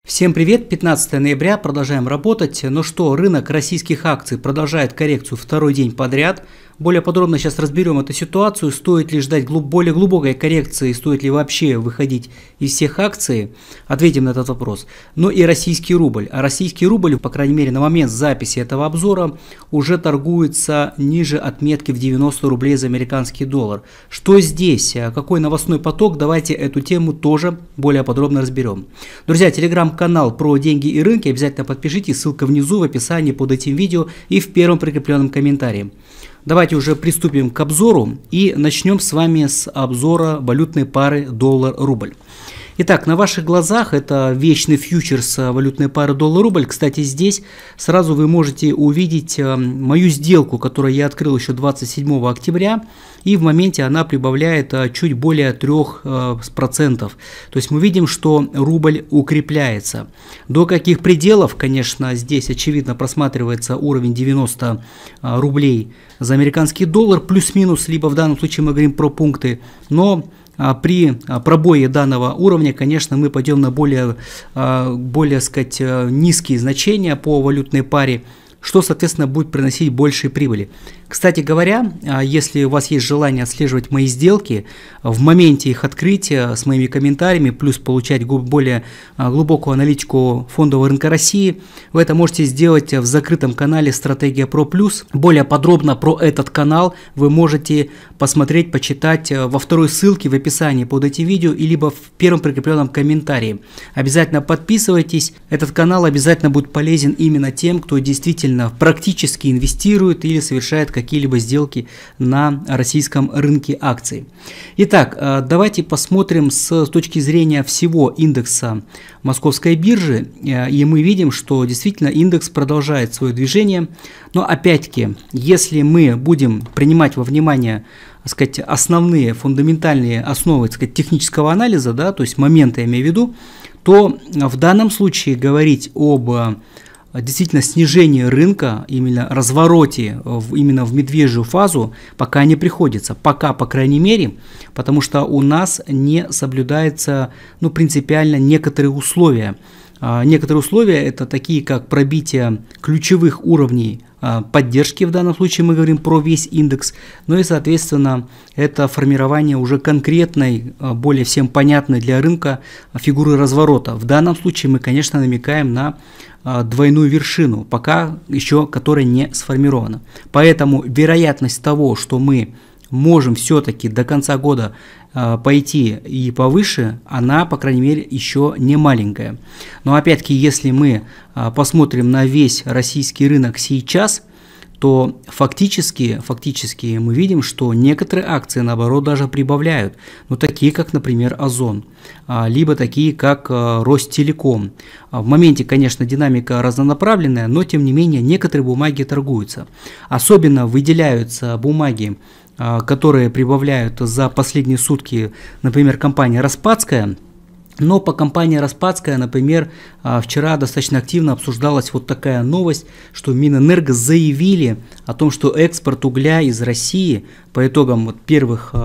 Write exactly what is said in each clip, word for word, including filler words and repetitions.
Всем привет, пятнадцатое ноября, продолжаем работать. Ну что, рынок российских акций продолжает коррекцию второй день подряд. Более подробно сейчас разберем эту ситуацию, стоит ли ждать глуб- более глубокой коррекции, стоит ли вообще выходить из всех акций, ответим на этот вопрос. Ну и российский рубль. А российский рубль, по крайней мере на момент записи этого обзора, уже торгуется ниже отметки в девяносто рублей за американский доллар. Что здесь? Какой новостной поток? Давайте эту тему тоже более подробно разберем. Друзья, телеграм-канал про деньги и рынки, обязательно подпишитесь, ссылка внизу в описании под этим видео и в первом прикрепленном комментарии. Давайте уже приступим к обзору и начнем с вами с обзора валютной пары доллар-рубль. Итак, на ваших глазах это вечный фьючерс валютной пары доллар-рубль. Кстати, здесь сразу вы можете увидеть мою сделку, которую я открыл еще двадцать седьмого октября. И в моменте она прибавляет чуть более трёх процентов. То есть мы видим, что рубль укрепляется. До каких пределов, конечно, здесь очевидно просматривается уровень девяносто рублей за американский доллар, плюс-минус, либо в данном случае мы говорим про пункты, но при пробое данного уровня, конечно, мы пойдем на более, более сказать, низкие значения по валютной паре, что, соответственно, будет приносить большие прибыли. Кстати говоря, если у вас есть желание отслеживать мои сделки, в моменте их открытия с моими комментариями, плюс получать более глубокую аналитику фондового рынка России, вы это можете сделать в закрытом канале Стратегия Про Плюс. Более подробно про этот канал вы можете посмотреть, почитать во второй ссылке в описании под этим видео, и либо в первом прикрепленном комментарии. Обязательно подписывайтесь, этот канал обязательно будет полезен именно тем, кто действительно практически инвестирует или совершает какие-то какие-либо сделки на российском рынке акций. Итак, давайте посмотрим с точки зрения всего индекса Московской биржи, и мы видим, что действительно индекс продолжает свое движение, но опять-таки, если мы будем принимать во внимание, так сказать, основные фундаментальные основы, так сказать, технического анализа, да, то есть моменты я имею в виду, то в данном случае говорить об действительно снижение рынка, именно развороте в, именно в медвежью фазу пока не приходится. Пока, по крайней мере, потому что у нас не соблюдается, ну, принципиально некоторые условия. А, некоторые условия это такие, как пробитие ключевых уровней а, поддержки, в данном случае мы говорим про весь индекс, ну и, соответственно, это формирование уже конкретной, а, более всем понятной для рынка фигуры разворота. В данном случае мы, конечно, намекаем на двойную вершину, пока еще которая не сформирована. Поэтому вероятность того, что мы можем все-таки до конца года э, пойти и повыше, она, по крайней мере, еще не маленькая. Но опять-таки, если мы э, посмотрим на весь российский рынок сейчас, то фактически, фактически мы видим, что некоторые акции, наоборот, даже прибавляют. Ну, такие, как, например, Озон, либо такие, как Ростелеком. В моменте, конечно, динамика разнонаправленная, но, тем не менее, некоторые бумаги торгуются. Особенно выделяются бумаги, которые прибавляют за последние сутки, например, компания Распадская. Но по компании Распадская, например, вчера достаточно активно обсуждалась вот такая новость, что Минэнерго заявили о том, что экспорт угля из России по итогам вот первых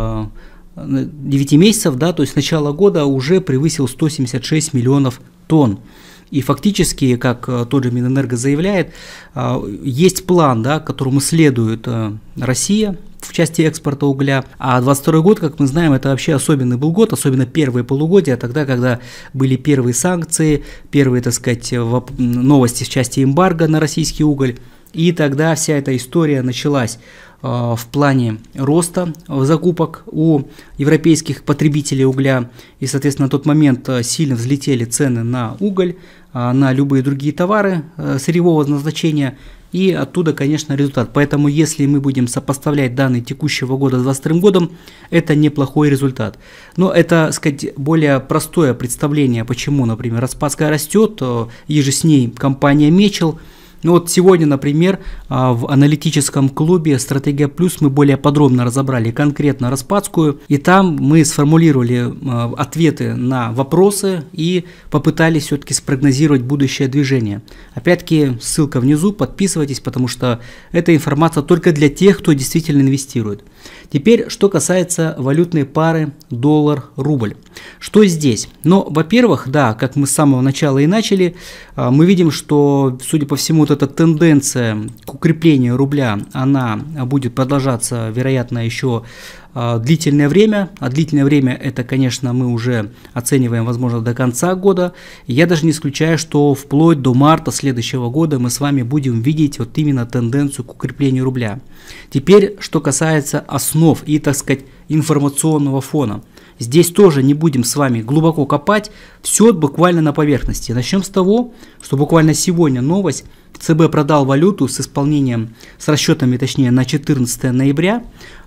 девяти месяцев, да, то есть с начала года уже превысил сто семьдесят шесть миллионов тонн. И фактически, как тот же Минэнерго заявляет, есть план, да, которому следует Россия в части экспорта угля, а двадцать второй год, как мы знаем, это вообще особенный был год, особенно первые полугодия, тогда, когда были первые санкции, первые, так сказать, новости в части эмбарго на российский уголь, и тогда вся эта история началась э, в плане роста закупок у европейских потребителей угля, и, соответственно, на тот момент сильно взлетели цены на уголь, э, на любые другие товары э, сырьевого назначения, и оттуда, конечно, результат. Поэтому, если мы будем сопоставлять данные текущего года с двадцать вторым годом, это неплохой результат. Но это, так сказать, более простое представление, почему, например, Распадская растет, и же с ней компания Мечел. Ну вот сегодня, например, в аналитическом клубе «Стратегия Плюс» мы более подробно разобрали конкретно Распадскую, и там мы сформулировали ответы на вопросы и попытались все-таки спрогнозировать будущее движение. Опять-таки, ссылка внизу, подписывайтесь, потому что эта информация только для тех, кто действительно инвестирует. Теперь, что касается валютной пары доллар-рубль. Что здесь? Ну, во-первых, да, как мы с самого начала и начали, мы видим, что, судя по всему, вот эта тенденция к укреплению рубля, она будет продолжаться, вероятно, еще длительное время, а длительное время это, конечно, мы уже оцениваем, возможно, до конца года. Я даже не исключаю, что вплоть до марта следующего года мы с вами будем видеть вот именно тенденцию к укреплению рубля. Теперь, что касается основ и, так сказать, информационного фона. Здесь тоже не будем с вами глубоко копать, все буквально на поверхности. Начнем с того, что буквально сегодня новость. ЦБ продал валюту с исполнением, с расчетами, точнее, на четырнадцатое ноября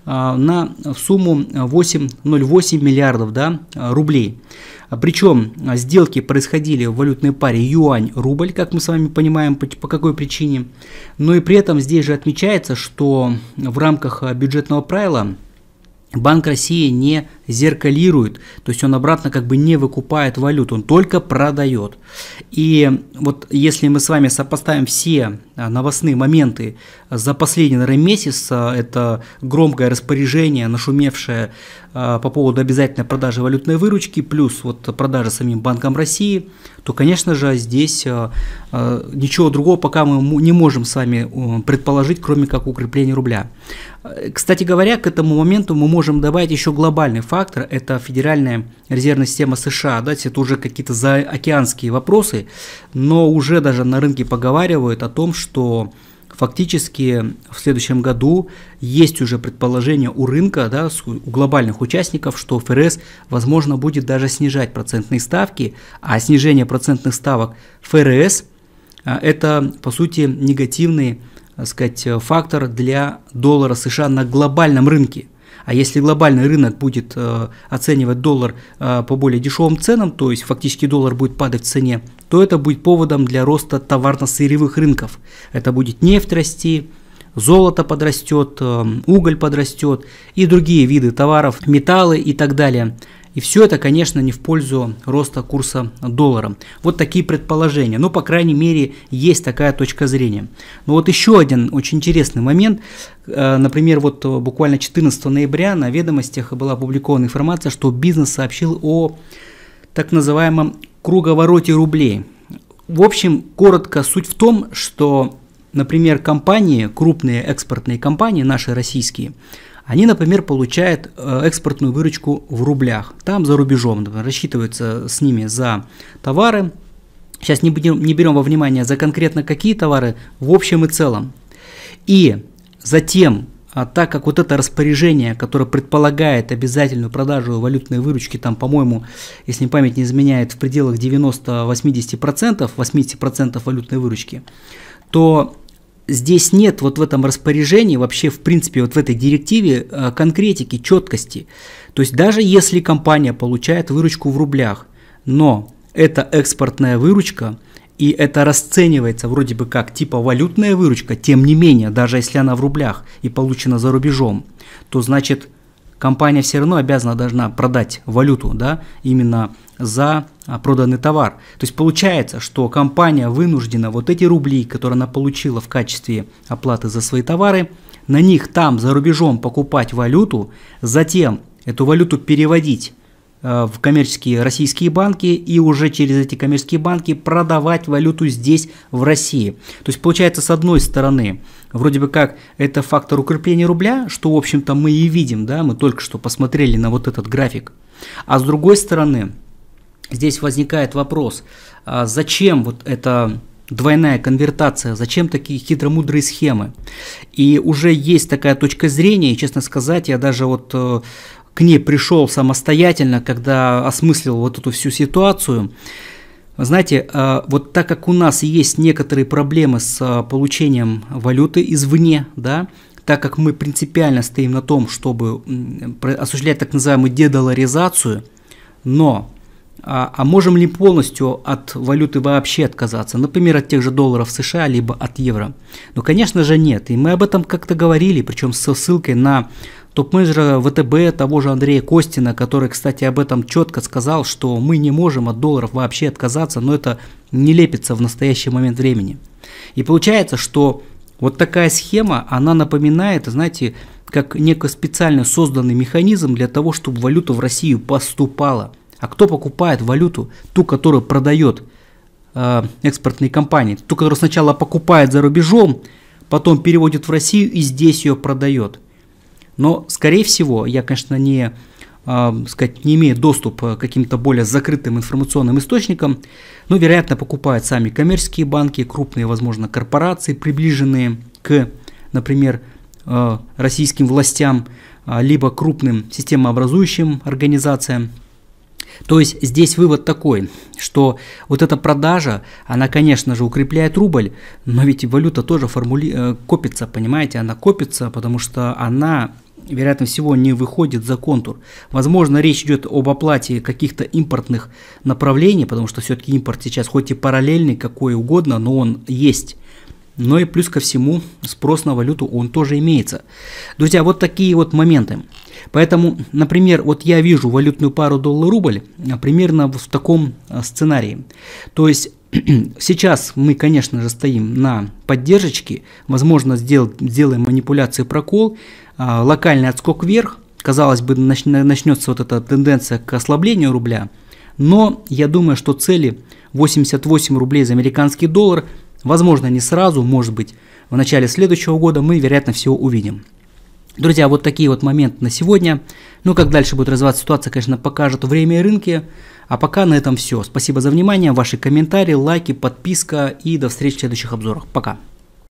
на сумму восемь целых ноль восемь миллиардов, да, рублей. Причем сделки происходили в валютной паре юань-рубль, как мы с вами понимаем, по, по какой причине. Но и при этом здесь же отмечается, что в рамках бюджетного правила Банк России не зеркалирует, то есть он обратно как бы не выкупает валюту, он только продает. И вот если мы с вами сопоставим все новостные моменты за последний, наверное, месяц, это громкое распоряжение, нашумевшее по поводу обязательной продажи валютной выручки, плюс вот продажа самим Банком России, то, конечно же, здесь ничего другого пока мы не можем с вами предположить, кроме как укрепления рубля. Кстати говоря, к этому моменту мы можем добавить еще глобальный фактор, это Федеральная резервная система США, да, это уже какие-то заокеанские вопросы, но уже даже на рынке поговаривают о том, что фактически в следующем году есть уже предположение у рынка, да, у глобальных участников, что ФРС, возможно, будет даже снижать процентные ставки, а снижение процентных ставок ФРС – это, по сути, негативный, так сказать, фактор для доллара США на глобальном рынке. А если глобальный рынок будет э, оценивать доллар э, по более дешевым ценам, то есть фактически доллар будет падать в цене, то это будет поводом для роста товарно-сырьевых рынков. Это будет нефть расти, золото подрастет, э, уголь подрастет и другие виды товаров, металлы и так далее. И все это, конечно, не в пользу роста курса доллара. Вот такие предположения. Ну, по крайней мере, есть такая точка зрения. Но вот еще один очень интересный момент. Например, вот буквально четырнадцатого ноября на «Ведомостях» была опубликована информация, что бизнес сообщил о так называемом круговороте рублей. В общем, коротко, суть в том, что, например, компании, крупные экспортные компании, наши российские, они, например, получают экспортную выручку в рублях, там за рубежом, например, рассчитываются с ними за товары. Сейчас не, будем, не берем во внимание за конкретно какие товары, в общем и целом. И затем, а так как вот это распоряжение, которое предполагает обязательную продажу валютной выручки, там, по-моему, если память не изменяет, в пределах девяноста-восьмидесяти процентов, восьмидесяти процентов валютной выручки, то здесь нет вот в этом распоряжении, вообще в принципе вот в этой директиве конкретики, четкости. То есть даже если компания получает выручку в рублях, но это экспортная выручка, и это расценивается вроде бы как типа валютная выручка, тем не менее, даже если она в рублях и получена за рубежом, то значит компания все равно обязана должна продать валюту, да, именно за проданный товар. То есть получается, что компания вынуждена вот эти рубли, которые она получила в качестве оплаты за свои товары, на них там за рубежом покупать валюту, затем эту валюту переводить э, в коммерческие российские банки и уже через эти коммерческие банки продавать валюту здесь, в России. То есть получается, с одной стороны, вроде бы как это фактор укрепления рубля, что в общем-то мы и видим, да, мы только что посмотрели на вот этот график, а с другой стороны, здесь возникает вопрос, а зачем вот эта двойная конвертация, зачем такие хитромудрые схемы? И уже есть такая точка зрения, и, честно сказать, я даже вот э, к ней пришел самостоятельно, когда осмыслил вот эту всю ситуацию. Знаете, э, вот так как у нас есть некоторые проблемы с э, получением валюты извне, да, так как мы принципиально стоим на том, чтобы э, осуществлять так называемую дедоларизацию, но А, а можем ли полностью от валюты вообще отказаться? Например, от тех же долларов США, либо от евро? Ну, конечно же, нет. И мы об этом как-то говорили, причем со ссылкой на топ-менеджера ВТБ, того же Андрея Костина, который, кстати, об этом четко сказал, что мы не можем от долларов вообще отказаться, но это не лепится в настоящий момент времени. И получается, что Вот такая схема, она напоминает, знаете, как некий специально созданный механизм для того, чтобы валюта в Россию поступала. А кто покупает валюту? Ту, которую продает э, экспортные компании. Ту, которую сначала покупает за рубежом, потом переводит в Россию и здесь ее продает. Но, скорее всего, я, конечно, не, э, сказать, не имею доступа к каким-то более закрытым информационным источникам, но, вероятно, покупают сами коммерческие банки, крупные, возможно, корпорации, приближенные к, например, э, российским властям, э, либо крупным системообразующим организациям. То есть здесь вывод такой, что вот эта продажа, она, конечно же, укрепляет рубль, но ведь валюта тоже формули... копится, понимаете, она копится, потому что она, вероятно всего, не выходит за контур. Возможно, речь идет об оплате каких-то импортных направлений, потому что все-таки импорт сейчас хоть и параллельный, какой угодно, но он есть. Но и плюс ко всему спрос на валюту он тоже имеется. Друзья, вот такие вот моменты. Поэтому, например, вот я вижу валютную пару доллар-рубль примерно в таком сценарии. То есть сейчас мы, конечно же, стоим на поддержке, возможно, сделать, сделаем манипуляции прокол, локальный отскок вверх, казалось бы, начнется вот эта тенденция к ослаблению рубля, но я думаю, что цели восемьдесят восемь рублей за американский доллар, возможно, не сразу, может быть, в начале следующего года мы, вероятно всего, увидим. Друзья, вот такие вот моменты на сегодня. Ну, как дальше будет развиваться ситуация, конечно, покажет время и рынки. А пока на этом все. Спасибо за внимание, ваши комментарии, лайки, подписка и до встречи в следующих обзорах. Пока.